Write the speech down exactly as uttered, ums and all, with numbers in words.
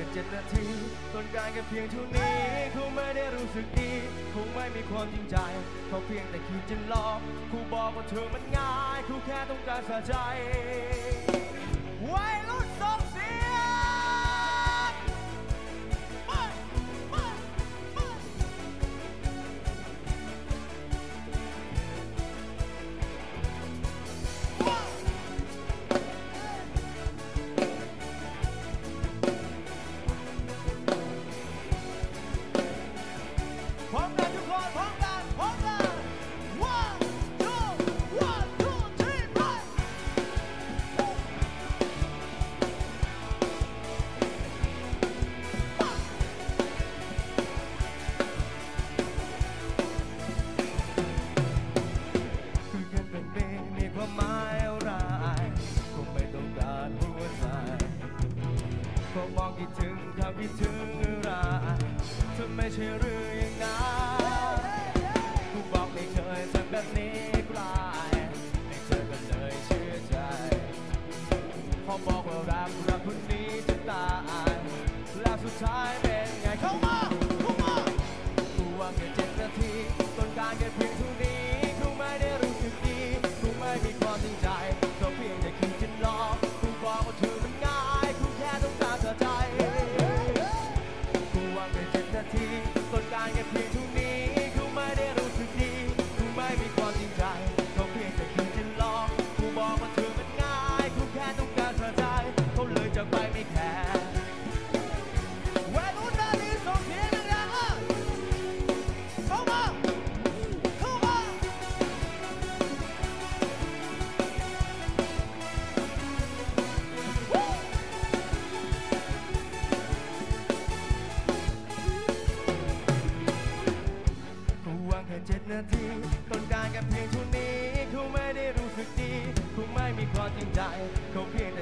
เจ็ดนาทีต้นการแค่เพียงเท่านี้เขาไม่ได้รู้สึกดีคงไม่มีความจริงใจเขาเพียงแต่คิดจะหลอกครูบอกว่าเธอมันง่ายครูแค่ต้องการสะใจวัยรุ่นส่งเสียงพร้อมกันทุกคนพร้อมกันพร้อมกัน one two one two three five คือกันเป็นเมย์มีความหมายอะไรคงไม่ต้องการหัวใจพอมองคิดถึงเขาคิดถึงอะไรเธอไม่ใช่เรื่องอย่างนั้นกูบอกไม่เคยทำแบบนี้กลายไม่เจอกันเลยเชื่อใจพอบอกว่ารักรักคนนี้จะตายแล้วสุดท้ายเป็นไงเข้ามาเข้ามากูว่าแค่เจ็ดนาทีต้นการแค่เพียงเท่านี้กูไม่ได้รู้สึกดีกูไม่มีความจริงใจก็เพียงแต่คิดจะหลอกกูบอกว่าเธอมันง่ายกูแค่ต้องการเธอใจกูว่าแค่เจ็ดนาทีต้นการแค่เพียงเท่านี้กูไม่ได้รู้สึกดีกูไม่มีความจริงใจก็เพียงแต่คิดจะหลอกกูบอกว่าเธอมันง่ายกูแค่ต้องการเธอใจเขาเลยจากไปไม่แคร์แหวนรุ่นนาทีส่งเสียงดังๆเข้ามาเข้ามากูวางแค่เจ็ดนาทีต้นการแค่เพียงเท่านี้เขาไม่ได้รู้สึกดีเขาไม่มีความจริงใจเขาเพียงแต่